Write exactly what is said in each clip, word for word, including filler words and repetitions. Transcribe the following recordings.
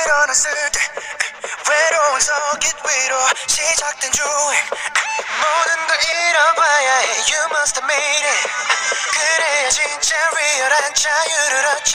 일어났을 때 외로운 서깃 위로 시작된 주행 모든 걸 잃어봐야 해 You must have made it 그래야 진짜 리얼한 자유를 얻지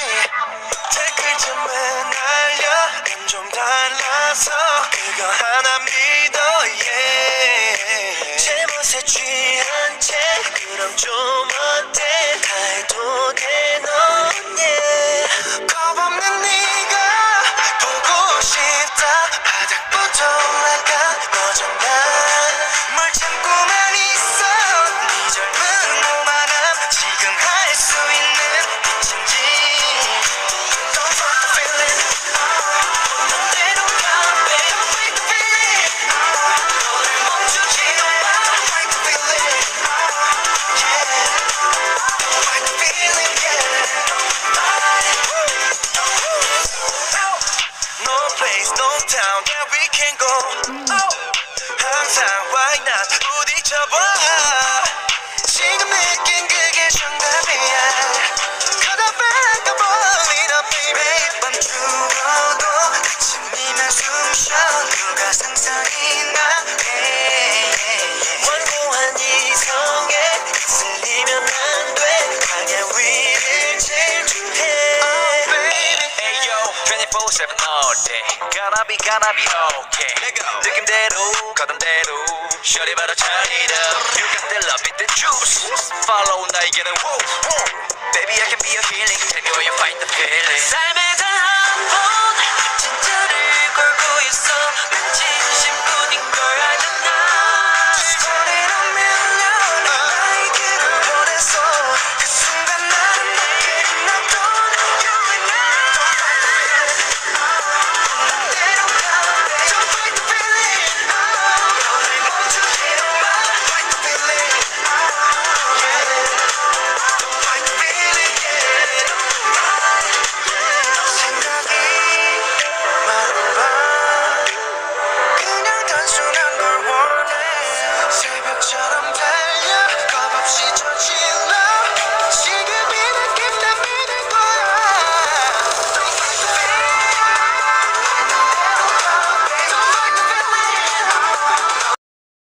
댓글쯤은 알려 난 좀 달라서 그거 하나 믿어 yeah. 제멋에 취한 채 그럼 좀 어때 다 해도 돼 넌 yeah. 겁없는 네가 보고 싶다 바닥부터 올라가 너잖아 뭘 참고만 있어 네 젊은 오만함 지금 할 수 있는 빛인지 Don't fight the feeling 넌 대로 가 baby Don't fight the feeling 너를 멈추지도 마 Don't fight the feeling yeah Don't fight the feeling yeah No place no town that we can go 항상 why not 부딪혀봐 지금 느낀 그게 정답이야 Cause I feel the ball up baby 밤 죽어도 아침이면 숨쉬어 누가 상상이 나 완고한 이성에 휩쓸리면 안돼 강의 위를 질주해 oh, baby. Hey yo, twenty-four seven all day Gonna be gonna be okay 느낌대로 거담대로 Shorty better turn it up You got the love in the juice Follow 나에게는 woo woo Baby I can be your healing Tell me where you find the feeling 삶의 단 한 번